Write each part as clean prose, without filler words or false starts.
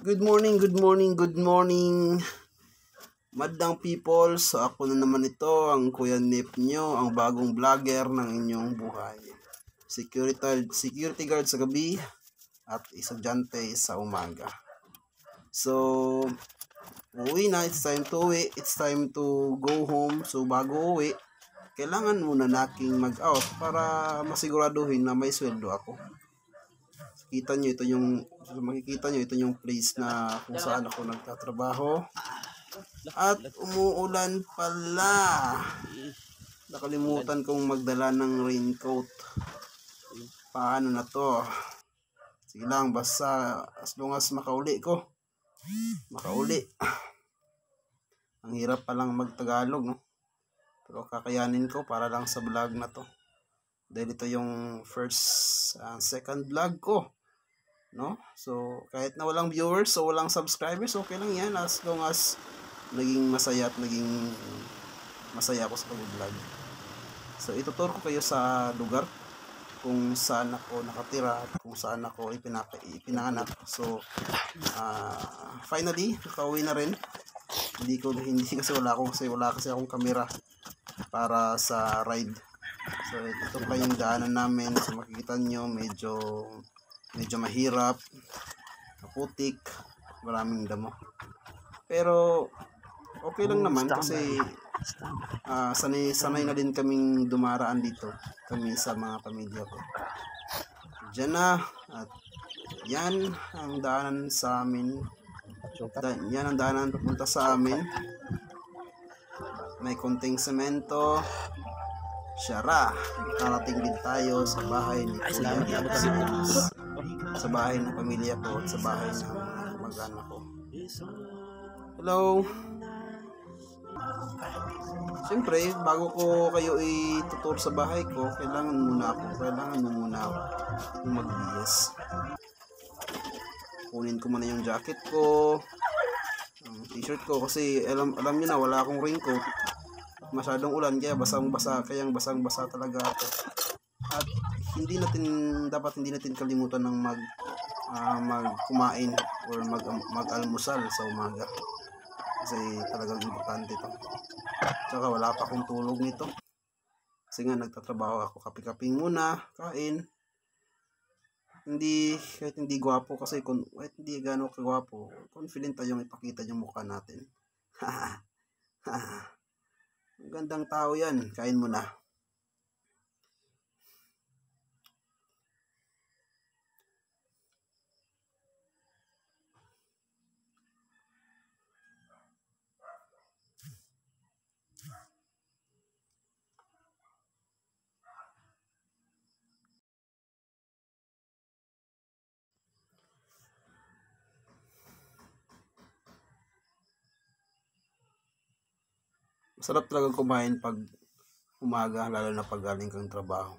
Good morning, good morning, good morning, madlang people. So ako na naman ito, ang Kuya Nip nyo, ang bagong vlogger ng inyong buhay. Security guard sa gabi at estudyante sa umaga. So, uwi na, it's time to uwi, it's time to go home. So bago uwi, kailangan muna naking mag-out para masiguraduhin na may sweldo ako. Kita nyo, makikita nyo, ito yung place na kung saan ako nagtatrabaho. At umuulan pala. Nakalimutan kong magdala ng raincoat. Paano na to? Sige lang, basta as long as makauli ko. Makauli. Ang hirap palang magtagalog, no? Pero kakayanin ko para lang sa vlog na to. Dahil ito yung second vlog ko. No? So, kahit na walang viewers o walang subscribers, okay lang yan as long as naging masaya at naging masaya ako sa pag-vlog. So, ituturo ko kayo sa lugar kung saan ako nakatira at kung saan ako ipinanganak. So, finally, nakauwi na rin. Hindi kasi wala akong kamera para sa ride. So, ito pa yung daanan namin. So, makikita nyo, medyo mahirap, maputik, maraming damo. Pero okay lang naman kasi sanay na din kaming dumaraan dito, kami sa mga pamilya ko. Diyan na, at yan ang daanan sa amin. Yan ang daanan papunta sa amin. May konting semento. Syara, narating din tayo sa bahay ni Kuya, sa bahay ng pamilya ko at sa bahay ng mag-anak ko. Hello. Siyempre, bago ko kayo itutur sa bahay ko, kailangan mo muna ako magbihis. Kunin ko muna yung jacket ko, ang t-shirt ko, kasi alam niyo na wala akong raincoat. Masyadong ulan kaya basang-basa talaga ako. At hindi natin kalimutan ng kumain or mag-almusal sa umaga. Kasi talagang importante ito. Tsaka wala pa akong tulog nito. Kasi nga nagtatrabaho ako, kape-kaping muna, kain. Kahit hindi gwapo kasi kahit hindi gano'ng kagwapo, confident tayong ipakita yung mukha natin. Ang gandang tao yan. Kain mo na. Masarap talaga kumain pag umaga, lalo na pag galing kang trabaho.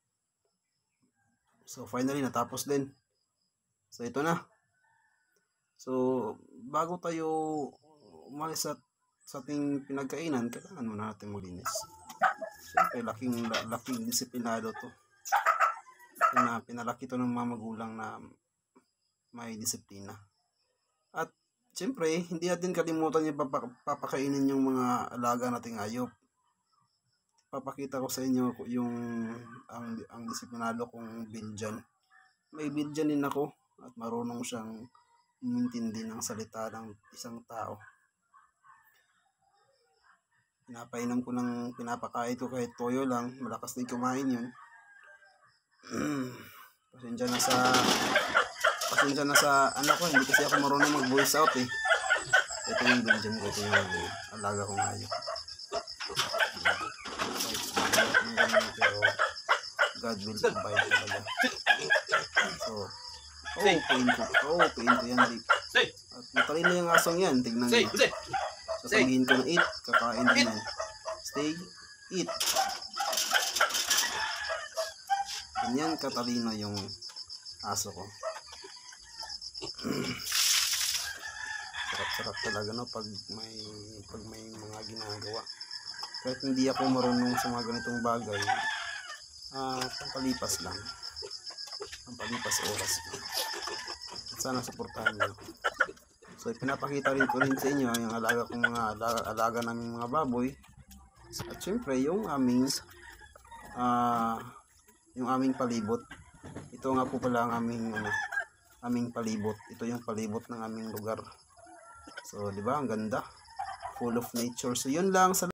So finally natapos din. So ito na. So bago tayo umalis sa ating pinagkainan, kailangan muna natin maglinis. Siyempre laking disiplinado to. Pinalaki to ng mga magulang na may disiplina. At siyempre, hindi natin kalimutan yung papakainin yung mga alaga nating hayop. Papakita ko sa inyo yung ang disiplinado kong Belgian. May Belgian din ako at marunong siyang umintindi ng salita ng isang tao. Pinapakain ko kahit toyo lang, malakas din kumain yun. Pasensya na sa hindi kasi ako marunong mag-voice out eh. Ito yung Belgian ko, ito yung alaga kong hayop. Pero God will provide talaga. So, pain ko yan, Rick. At matalino yung asong yan, tignan nyo. Sasabihin ko na eat, kakain din yan. Stay, eat. Ganyan katalino yung aso ko. Sarap talaga no pag may mga ginagawa. Kahit hindi ako marunong sa mga ganitong bagay, pampalipas oras. Sana suportahan niyo. So pinapakita rin ko rin sa inyo yung alaga kong mga alaga naming mga baboy. At syempre yung aming palibot. Ito nga po pala ang aming palibot. Ito yung palibot ng aming lugar. So, di ba? Ang ganda. Full of nature. So, yun lang.